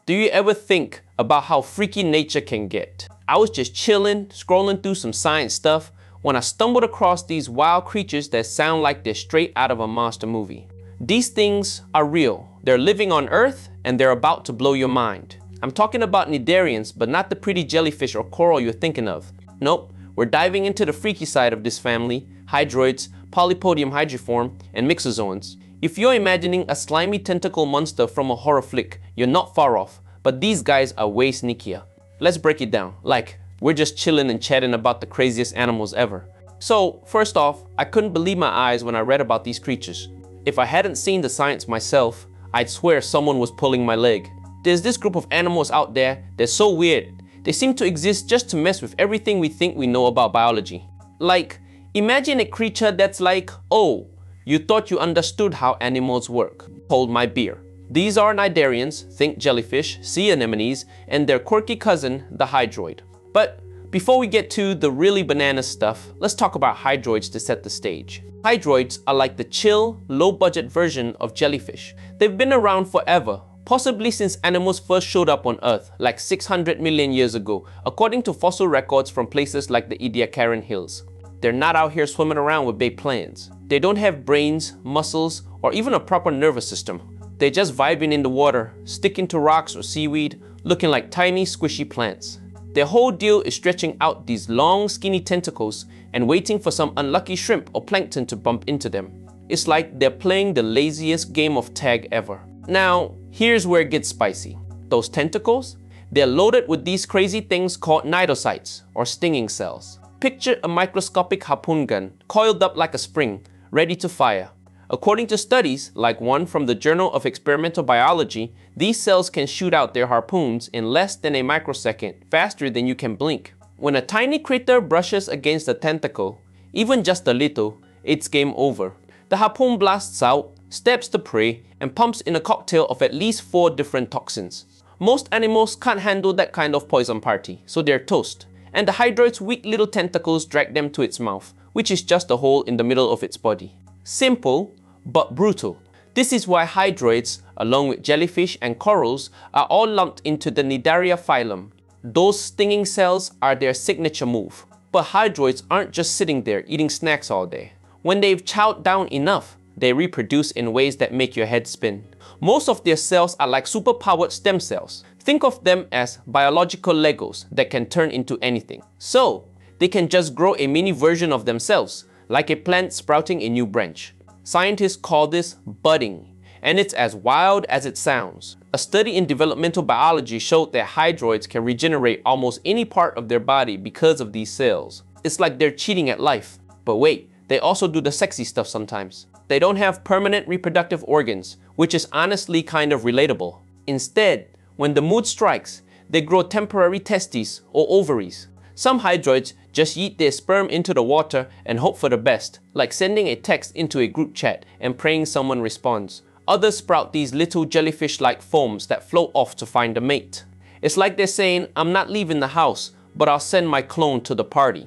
Do you ever think about how freaky nature can get? I was just chilling, scrolling through some science stuff when I stumbled across these wild creatures that sound like they're straight out of a monster movie. These things are real. They're living on Earth and they're about to blow your mind. I'm talking about Cnidarians, but not the pretty jellyfish or coral you're thinking of. Nope, we're diving into the freaky side of this family: hydroids, Polypodium hydriforme, and myxozoans. If you're imagining a slimy tentacle monster from a horror flick, you're not far off, but these guys are way sneakier. Let's break it down, like we're just chilling and chatting about the craziest animals ever. So, first off, I couldn't believe my eyes when I read about these creatures. If I hadn't seen the science myself, I'd swear someone was pulling my leg. There's this group of animals out there that's so weird. They seem to exist just to mess with everything we think we know about biology. Like, imagine a creature that's like, oh, you thought you understood how animals work. Hold my beer. These are Cnidarians, think jellyfish, sea anemones, and their quirky cousin, the hydroid. But before we get to the really bananas stuff, let's talk about hydroids to set the stage. Hydroids are like the chill, low-budget version of jellyfish. They've been around forever, possibly since animals first showed up on Earth, like 600 million years ago, according to fossil records from places like the Ediacaran Hills. They're not out here swimming around with big plans. They don't have brains, muscles, or even a proper nervous system. They're just vibing in the water, sticking to rocks or seaweed, looking like tiny, squishy plants. Their whole deal is stretching out these long, skinny tentacles and waiting for some unlucky shrimp or plankton to bump into them. It's like they're playing the laziest game of tag ever. Now, here's where it gets spicy. Those tentacles? They're loaded with these crazy things called cnidocytes, or stinging cells. Picture a microscopic harpoon gun, coiled up like a spring, ready to fire. According to studies, like one from the Journal of Experimental Biology, these cells can shoot out their harpoons in less than a microsecond, faster than you can blink. When a tiny critter brushes against a tentacle, even just a little, it's game over. The harpoon blasts out, stabs the prey, and pumps in a cocktail of at least 4 different toxins. Most animals can't handle that kind of poison party, so they're toast. And the hydroid's weak little tentacles drag them to its mouth, which is just a hole in the middle of its body. Simple, but brutal. This is why hydroids, along with jellyfish and corals, are all lumped into the Cnidaria phylum. Those stinging cells are their signature move. But hydroids aren't just sitting there eating snacks all day. When they've chowed down enough, they reproduce in ways that make your head spin. Most of their cells are like super-powered stem cells. Think of them as biological Legos that can turn into anything. So, they can just grow a mini version of themselves, like a plant sprouting a new branch. Scientists call this budding, and it's as wild as it sounds. A study in developmental biology showed that hydroids can regenerate almost any part of their body because of these cells. It's like they're cheating at life. But wait, they also do the sexy stuff sometimes. They don't have permanent reproductive organs, which is honestly kind of relatable. Instead, when the mood strikes, they grow temporary testes or ovaries. Some hydroids just yeet their sperm into the water and hope for the best, like sending a text into a group chat and praying someone responds. Others sprout these little jellyfish-like foams that float off to find a mate. It's like they're saying, I'm not leaving the house, but I'll send my clone to the party.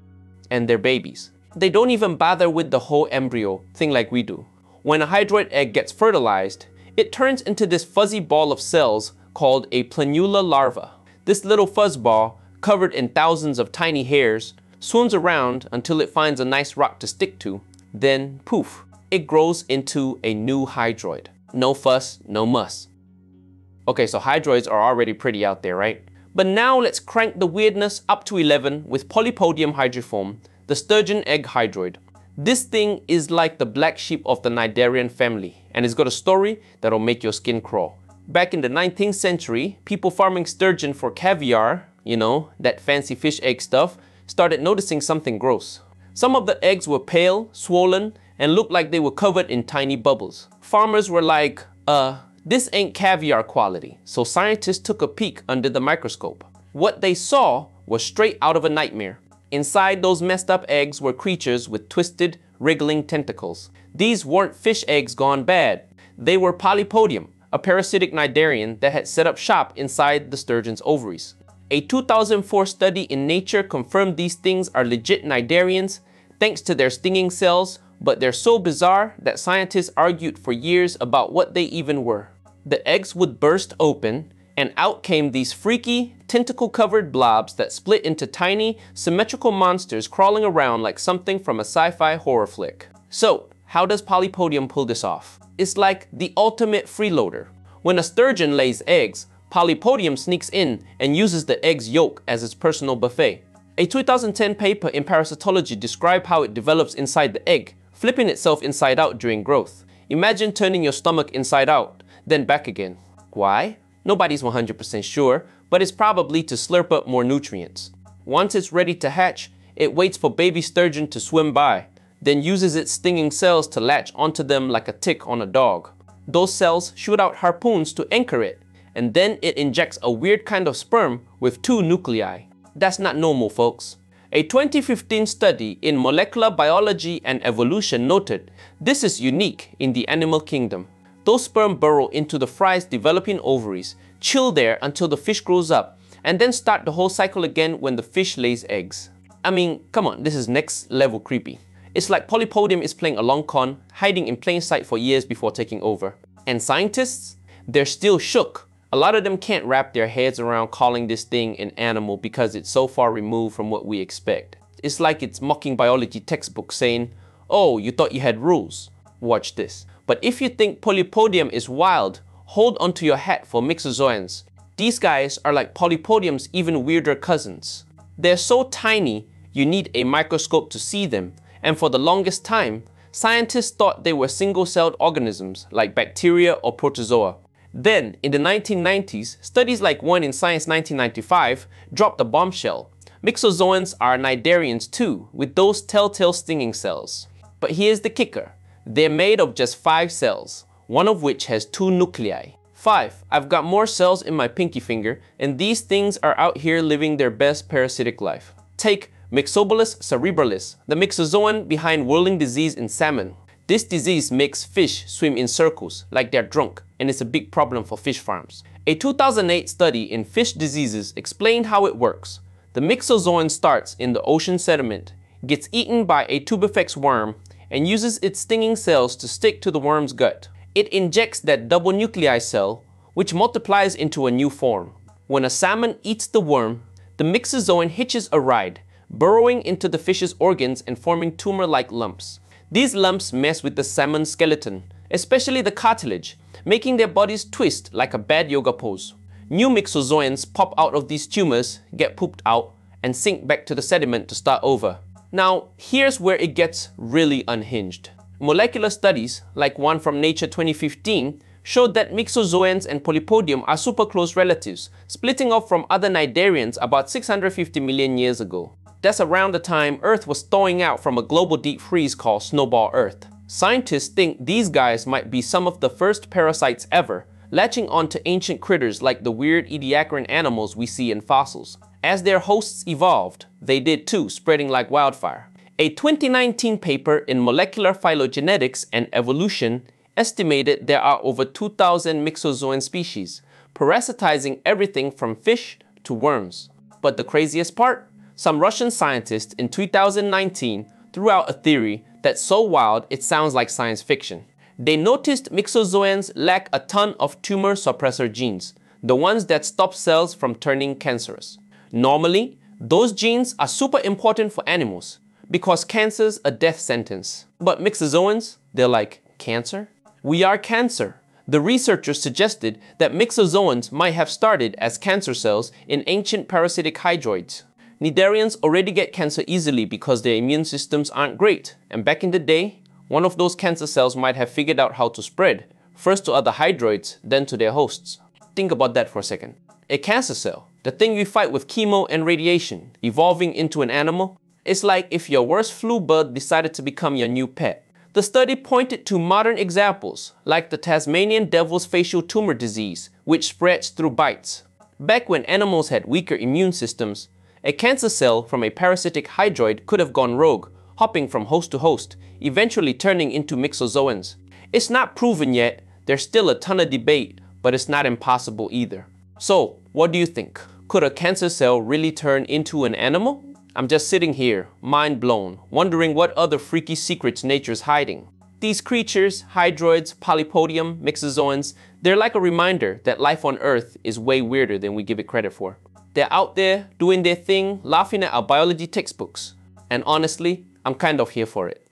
And they're babies. They don't even bother with the whole embryo thing like we do. When a hydroid egg gets fertilized, it turns into this fuzzy ball of cells called a planula larva. This little fuzzball, covered in thousands of tiny hairs, swims around until it finds a nice rock to stick to. Then, poof, it grows into a new hydroid. No fuss, no muss. Okay, so hydroids are already pretty out there, right? But now let's crank the weirdness up to 11 with Polypodium hydriforme, the sturgeon egg hydroid. This thing is like the black sheep of the Cnidarian family, and it's got a story that'll make your skin crawl. Back in the 19th century, people farming sturgeon for caviar, you know, that fancy fish egg stuff, started noticing something gross. Some of the eggs were pale, swollen, and looked like they were covered in tiny bubbles. Farmers were like, this ain't caviar quality, so scientists took a peek under the microscope. What they saw was straight out of a nightmare. Inside those messed up eggs were creatures with twisted, wriggling tentacles. These weren't fish eggs gone bad. They were Polypodium, a parasitic Cnidarian that had set up shop inside the sturgeon's ovaries. A 2004 study in Nature confirmed these things are legit Cnidarians thanks to their stinging cells, but they're so bizarre that scientists argued for years about what they even were. The eggs would burst open and out came these freaky, tentacle-covered blobs that split into tiny, symmetrical monsters crawling around like something from a sci-fi horror flick. So, how does Polypodium pull this off? It's like the ultimate freeloader. When a sturgeon lays eggs, Polypodium sneaks in and uses the egg's yolk as its personal buffet. A 2010 paper in Parasitology described how it develops inside the egg, flipping itself inside out during growth. Imagine turning your stomach inside out, then back again. Why? Nobody's 100% sure, but it's probably to slurp up more nutrients. Once it's ready to hatch, it waits for baby sturgeon to swim by, then uses its stinging cells to latch onto them like a tick on a dog. Those cells shoot out harpoons to anchor it, and then it injects a weird kind of sperm with 2 nuclei. That's not normal, folks. A 2015 study in Molecular Biology and Evolution noted this is unique in the animal kingdom. Those sperm burrow into the fry's developing ovaries, chill there until the fish grows up, and then start the whole cycle again when the fish lays eggs. I mean, come on, this is next level creepy. It's like Polypodium is playing a long con, hiding in plain sight for years before taking over. And scientists? They're still shook. A lot of them can't wrap their heads around calling this thing an animal because it's so far removed from what we expect. It's like it's mocking biology textbook saying, "Oh, you thought you had rules? Watch this." But if you think Polypodium is wild, hold onto your hat for myxozoans. These guys are like Polypodium's even weirder cousins. They're so tiny, you need a microscope to see them, and for the longest time, scientists thought they were single-celled organisms like bacteria or protozoa. Then, in the 1990s, studies like one in Science 1995 dropped a bombshell. Myxozoans are cnidarians too, with those telltale stinging cells. But here's the kicker. They're made of just 5 cells, one of which has 2 nuclei. 5. I've got more cells in my pinky finger, and these things are out here living their best parasitic life. Take Myxobolus cerebralis, the myxozoan behind whirling disease in salmon. This disease makes fish swim in circles like they're drunk, and it's a big problem for fish farms. A 2008 study in fish diseases explained how it works. The myxozoan starts in the ocean sediment, gets eaten by a tubifex worm, and uses its stinging cells to stick to the worm's gut. It injects that double nuclei cell, which multiplies into a new form. When a salmon eats the worm, the myxozoan hitches a ride, burrowing into the fish's organs and forming tumor-like lumps. These lumps mess with the salmon's skeleton, especially the cartilage, making their bodies twist like a bad yoga pose. New myxozoans pop out of these tumors, get pooped out, and sink back to the sediment to start over. Now, here's where it gets really unhinged. Molecular studies, like one from Nature 2015, showed that myxozoans and Polypodium are super close relatives, splitting off from other cnidarians about 650 million years ago. That's around the time Earth was thawing out from a global deep freeze called Snowball Earth. Scientists think these guys might be some of the first parasites ever, latching onto ancient critters like the weird ediacaran animals we see in fossils. As their hosts evolved, they did too, spreading like wildfire. A 2019 paper in Molecular Phylogenetics and Evolution estimated there are over 2,000 myxozoan species, parasitizing everything from fish to worms. But the craziest part? Some Russian scientists in 2019 threw out a theory that's so wild it sounds like science fiction. They noticed myxozoans lack a ton of tumor suppressor genes, the ones that stop cells from turning cancerous. Normally, those genes are super important for animals because cancer's a death sentence. But myxozoans, they're like, cancer? We are cancer. The researchers suggested that myxozoans might have started as cancer cells in ancient parasitic hydroids. Cnidarians already get cancer easily because their immune systems aren't great, and back in the day, one of those cancer cells might have figured out how to spread, first to other hydroids, then to their hosts. Think about that for a second. A cancer cell, the thing we fight with chemo and radiation, evolving into an animal, it's like if your worst flu bug decided to become your new pet. The study pointed to modern examples, like the Tasmanian devil's facial tumor disease, which spreads through bites. Back when animals had weaker immune systems, a cancer cell from a parasitic hydroid could have gone rogue, hopping from host to host, eventually turning into myxozoans. It's not proven yet, there's still a ton of debate, but it's not impossible either. So, what do you think? Could a cancer cell really turn into an animal? I'm just sitting here, mind blown, wondering what other freaky secrets nature's hiding. These creatures, hydroids, Polypodium, myxozoans, they're like a reminder that life on Earth is way weirder than we give it credit for. They're out there doing their thing, laughing at our biology textbooks. And honestly, I'm kind of here for it.